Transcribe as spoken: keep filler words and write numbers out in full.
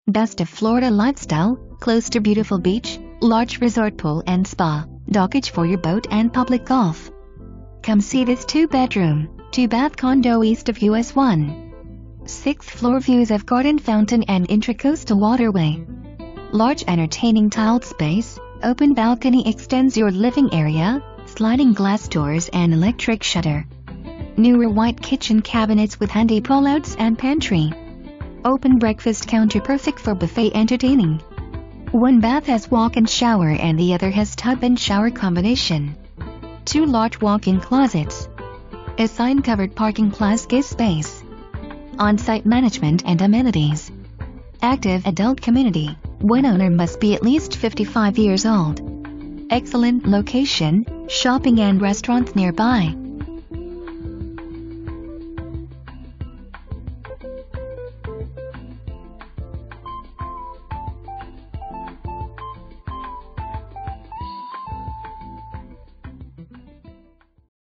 Best of Florida lifestyle, close to beautiful beach, large resort pool and spa, dockage for your boat and public golf. Come see this two-bedroom, two-bath condo east of U S one. Sixth floor views of garden fountain and intracoastal waterway. Large entertaining tiled space, open balcony extends your living area, sliding glass doors and electric shutter. Newer white kitchen cabinets with handy pullouts and pantry. Open breakfast counter perfect for buffet entertaining. One bath has walk-in shower and the other has tub and shower combination. Two large walk-in closets. Assigned covered parking plus guest space. On-site management and amenities. Active adult community. One owner must be at least fifty-five years old. Excellent location, shopping and restaurants nearby.